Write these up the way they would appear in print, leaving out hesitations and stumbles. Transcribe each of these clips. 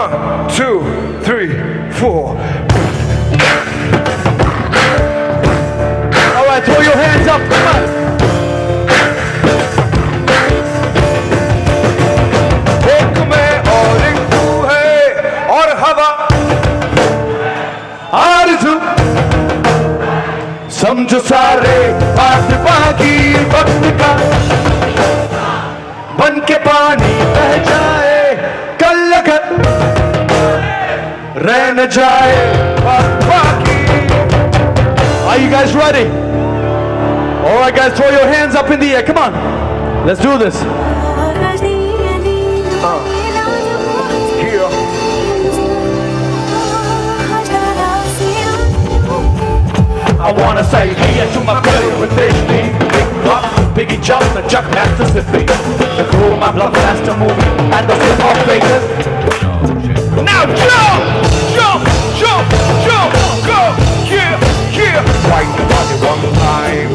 1, 2, 3, 4. All right, throw your hands up, come on. एक मैं और एक तू है और हवा आरज़ू समझो सारे बात बाकी वक्त का बन के पानी बह जाए कल लगन रह न जाए बात बाकी. Are you guys ready? All right, guys, throw your hands up in the air. Come on. Let's do this. Here. I wanna say here to my brother with this beat. Big rock, Biggie Jones, the Chuck Mississippi. The crew, my blood faster movie, and the hip hop fakers. Now jump, jump, jump, jump, go, yeah, yeah. Fight the body one time.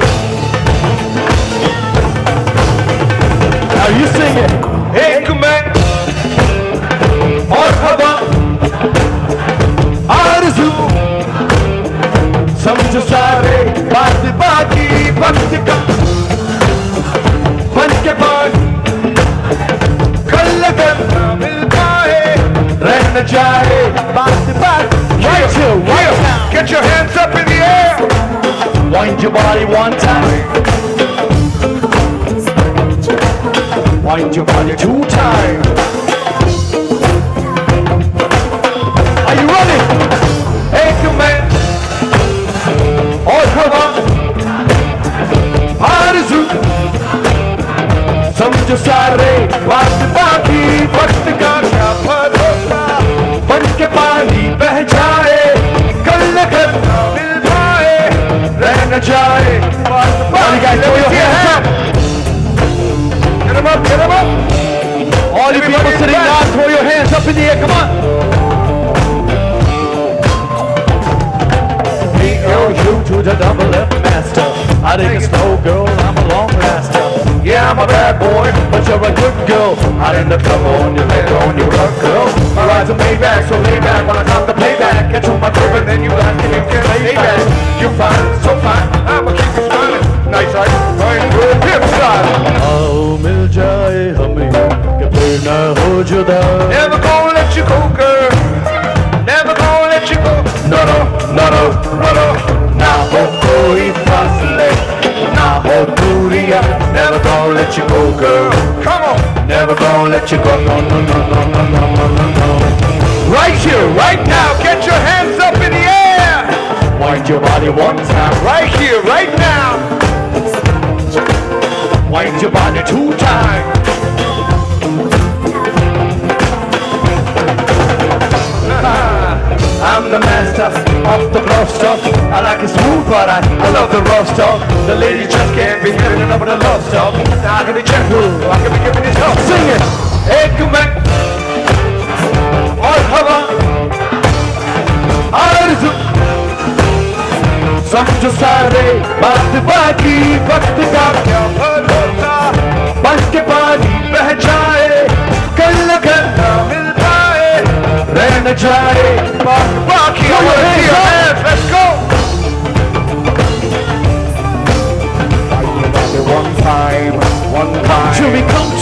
Now you sing it. एक मैं और हवा आरज़ू समझो सारे बात बाकी वक्त का बन के पानी कल लगन मिल पाए रह न जाए बात बाकी. Right here, right now. Get your hands up in the air. Wind your body one time. Wind your body two times. Are you ready? एक मैं और हवा आरज़ू समझो सारे बात बाकी वक्त का क्या भरोसा बन के पानी बह जाए कल लगन मिल पाए रह न जाए बात बाकी. Guys, throw your hands up. Get 'em up, get 'em up. All you people sitting down, throw your hands up in the air. Come on. B-L-U to the double F master. I think it's no girl, I'm a long laster. Yeah, I'm a bad boy, but you're a good girl. Out in the club on your head, on your rug, girl. My rides are made back, so lay back when I come to payback. Get to my crib and then you like it, you can lay back. You're fine, so fine, I'ma keep you smiling. Nice eyes, fine, good, hip style. आओ मिल जाए हमें कि फिर न हो जुदा. Never gonna let you go, girl. Never gonna let you go. No, no, no, no, no, no. ना हो कोई फासले, ना हो दूरियां. Never gonna let you go, girl. Come on. Never gonna let you go. No, no, no, no, no, no, no, no, no. Right here, right now, get your hands up in the air. Wind your body one time. Right here, right now. Wind your body two times. I'm the master of the rough stuff. I like it smooth, but I love the rough stuff. The ladies just can't be getting enough of the love stuff. Now I can be gentle, I can be giving it stuff. Sing it. एक मैं और हवा आरज़ू समझो सारे बात बाकी वक्त का क्या भरोसा बन के पानी बह जाए कल लगन न मिल पाए रह न जाए बात बाकी. Let's go. One time, one time. Till we come